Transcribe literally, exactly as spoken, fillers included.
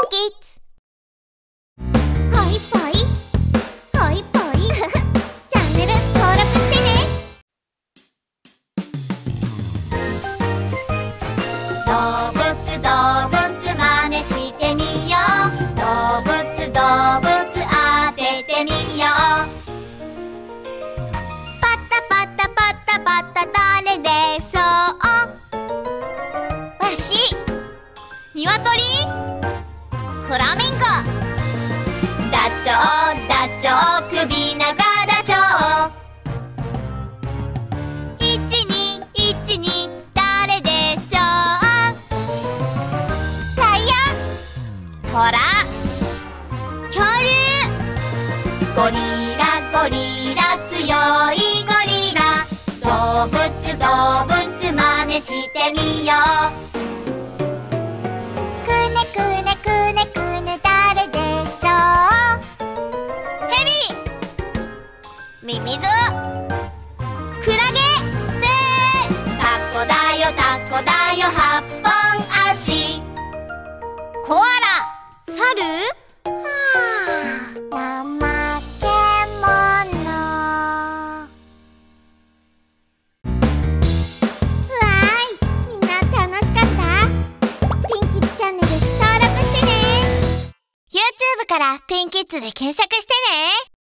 キッズ。ほいぽいほいぽいチャンネル登録してね。 動物動物真似してみよう。動物動物当ててみよう。パタパタパタパタ誰でしょう。 わし。 ニワトリ。 フラミンゴ。 ダチョウダチョウ首長ダチョウ。いちにいちに誰でしょう。 ライオン。トラ。 恐竜。ゴリラゴリラ強いゴリラ。動物動物真似してみよう。 くねくねくねくね誰でしょう。 ヘビ。 ミミズ。 クラゲ。ねえタコだよタコだよはっぽん足。 コアラ。 サル。 はあ、怠け者。うわーい、みんな楽しかった？ピンキッズチャンネル登録してね。 YouTube からピンキッズで検索してね。